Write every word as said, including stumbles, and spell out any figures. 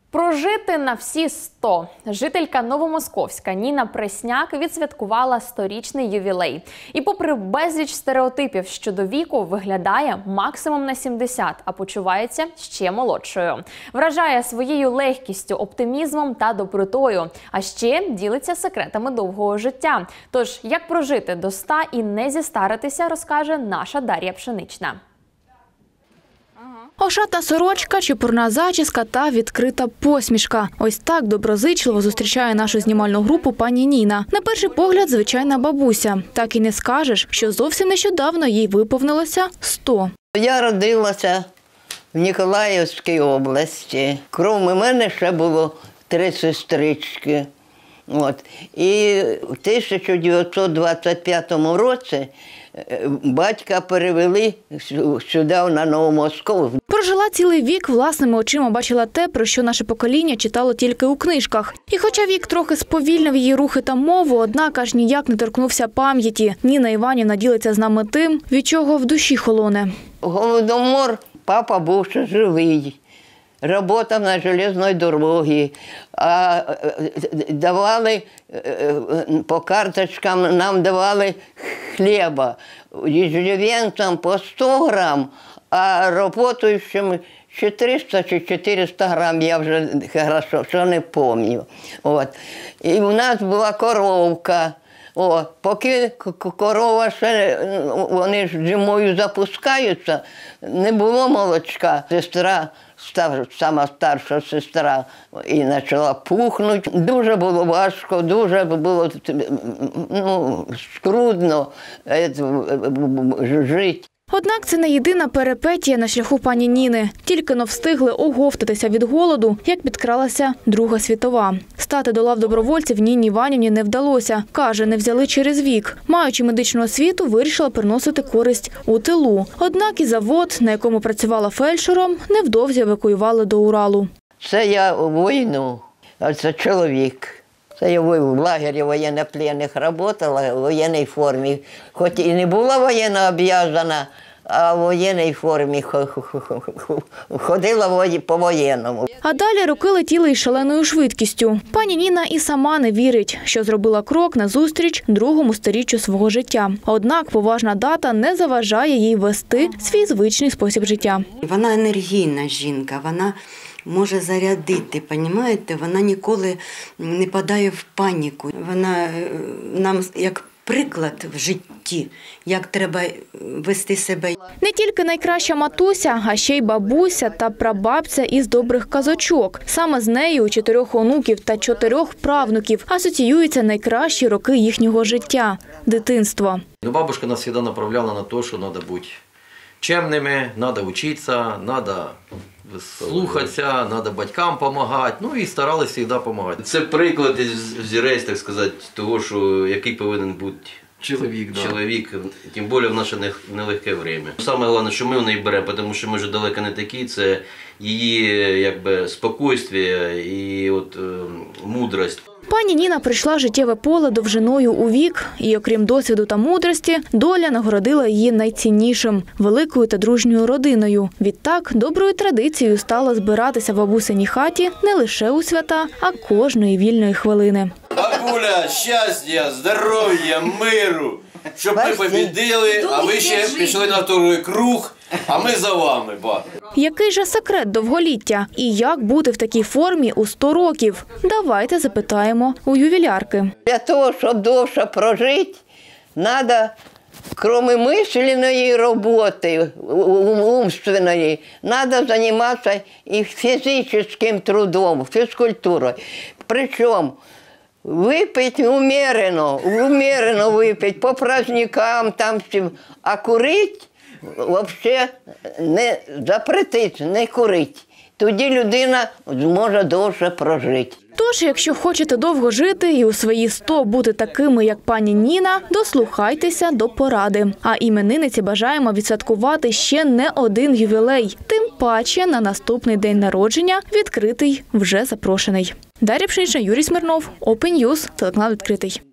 Прожити на всі сто. Жителька Новомосковська Ніна Пресняк відсвяткувала сторічний ювілей. І попри безліч стереотипів щодо віку, виглядає максимум на сімдесят, а почувається ще молодшою. Вражає своєю легкістю, оптимізмом та добротою. А ще ділиться секретами довгого життя. Тож, як прожити до ста і не зістаритися, розкаже наша Дар'я Пшенична. Ошатна сорочка, чепурна зачіска та відкрита посмішка. Ось так доброзичливо зустрічає нашу знімальну групу пані Ніна. На перший погляд, звичайна бабуся. Так і не скажеш, що зовсім нещодавно їй виповнилося сто. Я родилася в Ніколаївській області. Крім мене ще було три сестрички. От. І в тисяча дев'ятсот двадцять п'ятому році батька перевели сюди, на Новомосковськ. Прожила цілий вік, власними очима бачила те, про що наше покоління читало тільки у книжках. І хоча вік трохи сповільнив її рухи та мову, однак аж ніяк не торкнувся пам'яті. Ніна Іванівна ділиться з нами тим, від чого в душі холоне. Голодомор, папа був ще живий. Работав на железній дорогі, а давали по карточкам, нам давали хліба. Иждивенцам по сто грам, а работающим чи триста, чи чотириста грам, я вже хорошо, що не пам'ятаю. От. І у нас була коровка. О, поки корова ще, вони ж зимою запускаються, не було молочка. Сестра, сама старша сестра, і почала пухнути. Дуже було важко, дуже було ну, скрудно жити. Однак це не єдина перипетія на шляху пані Ніни. Тільки но встигли оговтатися від голоду, як підкралася Друга світова. Стати до лав добровольців Ніні Іванівні не вдалося. Каже, не взяли через вік. Маючи медичну освіту, вирішила приносити користь у тилу. Однак і завод, на якому працювала фельдшером, невдовзі евакуювали до Уралу. Це я у війну, а це чоловік. Це я в лагері воєннопленних працювала, в воєнній формі. Хоч і не була воєнно обов'язана, а в воєнній формі ходила по-воєнному. А далі роки летіли із шаленою швидкістю. Пані Ніна і сама не вірить, що зробила крок назустріч другому сторіччю свого життя. Однак поважна дата не заважає їй вести свій звичний спосіб життя. Вона енергійна жінка, вона може зарядити, розумієте? Вона ніколи не падає в паніку. Вона нам як приклад в житті, як треба вести себе. Не тільки найкраща матуся, а ще й бабуся та прабабця із добрих казочок. Саме з нею у чотирьох онуків та чотирьох правнуків асоціюються найкращі роки їхнього життя – дитинство. Бабушка нас завжди направляла на те, що треба бути чемними, треба вчитися, треба слухатися, треба батькам допомагати, ну і старалися завжди допомагати. Це приклад, взірець, так сказати, того, що який повинен бути чоловік, да. чоловік, тим більше в наше нелегке время. Саме головне, що ми в неї беремо, тому що ми вже далеко не такі, це її якби спокійствие і от мудрость. Пані Ніна прийшла життєве поле довжиною у вік, і окрім досвіду та мудрості, доля нагородила її найціннішим – великою та дружньою родиною. Відтак, доброю традицією стало збиратися в бабусиній хаті не лише у свята, а кожної вільної хвилини. Бабуля, щастя, здоров'я, миру, щоб ми побідили, а ви ще пішли на другий круг, а ми за вами, ба. Який же секрет довголіття? І як бути в такій формі у сто років? Давайте запитаємо у ювілярки. Для того, щоб довше прожити, треба, крім мисленної роботи, умственної, треба займатися і фізичним трудом, фізкультурою. Причому випити умерено, умерено випити, по праздникам, там, а курити взагалі не запретить, не курить. Тоді людина зможе довше прожити. Тож, якщо хочете довго жити і у свої сто бути такими, як пані Ніна, дослухайтеся до поради. А іменинниці бажаємо відсвяткувати ще не один ювілей. Тим паче на наступний день народження відкритий вже запрошений. Дар'я Пшенична, Юрій Смирнов, Open News, телеканал «Відкритий».